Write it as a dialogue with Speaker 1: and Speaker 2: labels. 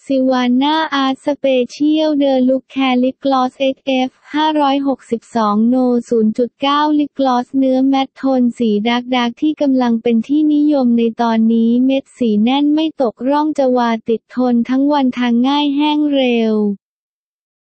Speaker 1: ซิวาน่าอาร์ตสเปเชียลเดอลุคแคร์ลิปกลอส XF 562 No 0.9 ลิปกลอสเนื้อแมตต์โทนสีดาร์กที่กำลังเป็นที่นิยมในตอนนี้เม็ดสีแน่นไม่ตกร่องจะวาติดทนทั้งวันทางง่ายแห้งเร็ว